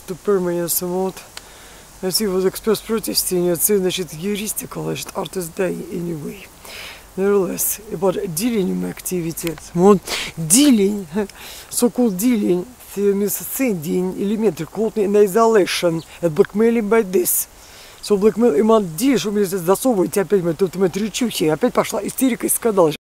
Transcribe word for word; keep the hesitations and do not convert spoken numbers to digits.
to permanent somewhat. As he was expressed protesting, it said that it's juristical, it's artist day anyway. Nevertheless, about dealing activity. Вот dealing, so-called dealing, means sending элементы called in isolation and blackmailing by this. So blackmail, и man, делишь, у меня засовываете опять, мы тут мы трючухи, опять пошла истерика и скандал.